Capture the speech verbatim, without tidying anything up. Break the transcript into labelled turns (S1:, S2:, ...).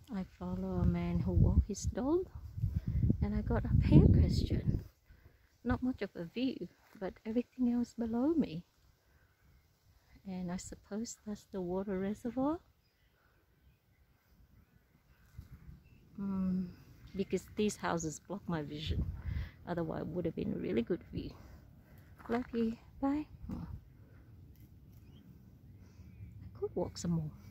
S1: I follow a man who walks his dog, and I got up here, Christian. Not much of a view, but everything else below me. And I suppose that's the water reservoir. Mm, because these houses block my vision. Otherwise, it would have been a really good view. Love you. Bye. Oh. I could walk some more.